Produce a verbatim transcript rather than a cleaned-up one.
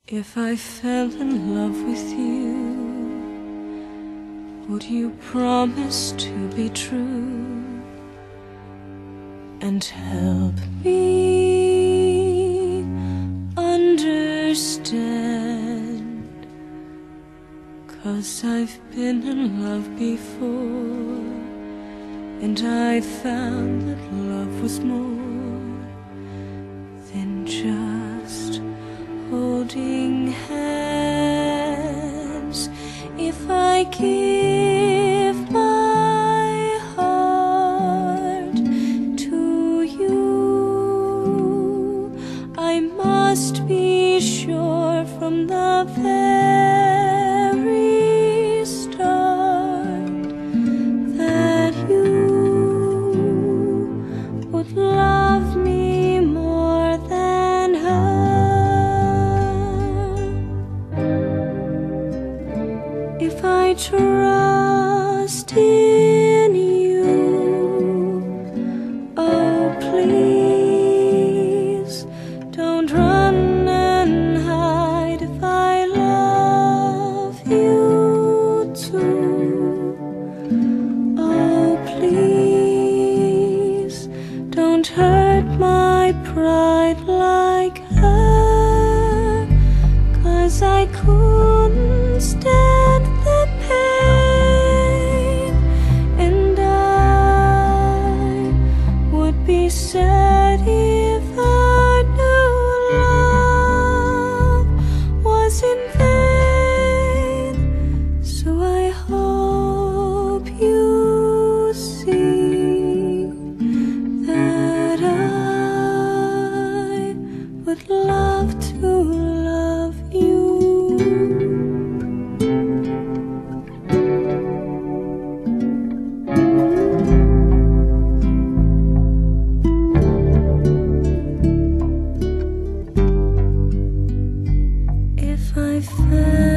If I fell in love with you, would you promise to be true and help me understand? 'Cause I've been in love before, and I found that love was more than just holding hands. If I give my heart to you, I must be sure from the very start that you would love me more than her. If I trust in you, oh please don't run and hide. If I love you too, oh please don't hurt my pride like her. 'Cause I couldn't stand the pain, and I would be sad if I knew love was in vain. So I hope you see that I would love to love you. If I fell